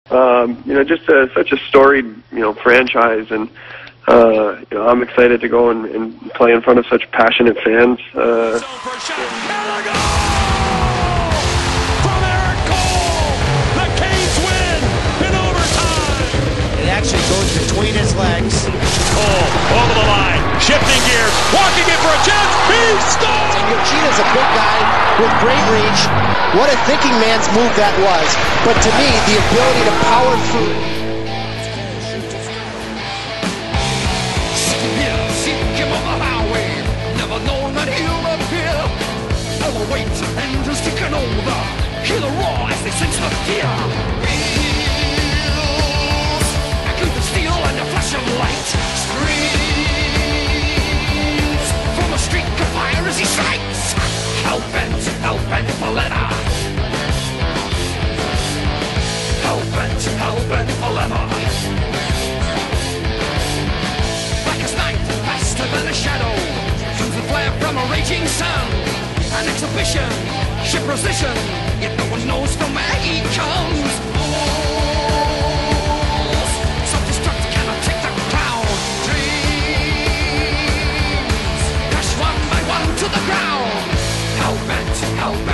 Just such a storied, franchise, and I'm excited to go and play in front of such passionate fans. From Erik Cole, the Canes win in overtime. It actually goes between his legs. Cole over the line, shifting gears, walking in for a chance. He scores! And Yoshina's a big guy with great reach. What a thinking man's move that was. But to me, the ability to power through. Wait, and just taken over. Hear the roar as they sense the fear. Wheels, a glint of steel and a flash of light. Screams from a streak of fire as he strikes. Hellbent for leather. Hellbent for leather. Black as night, faster than a shadow. Comes the flare from a raging sun. An exhibition, ship position, yet no one knows from where he comes. Fools, self-destruct cannot take the crown. Dreams, crash one by one to the ground. Hellbent